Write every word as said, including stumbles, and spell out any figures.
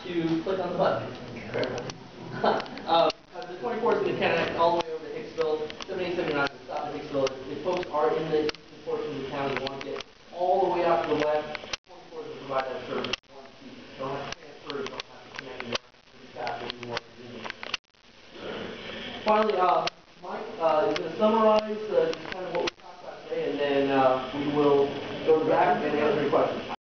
to click on the button. uh, the twenty-fourth is going to connect all the way over to Hicksville. seventy-eight seventy-nine is stop in Hicksville. If folks are in the eastern portion of the town and want to get all the way out to the west, twenty-fourth will provide that service. Don't have to transfer, don't have to connect anywhere. The staff will be more convenient. Finally, uh, Mike uh, is going to summarize uh, just kind of what we talked about today, and then uh, we will go back and answer your questions.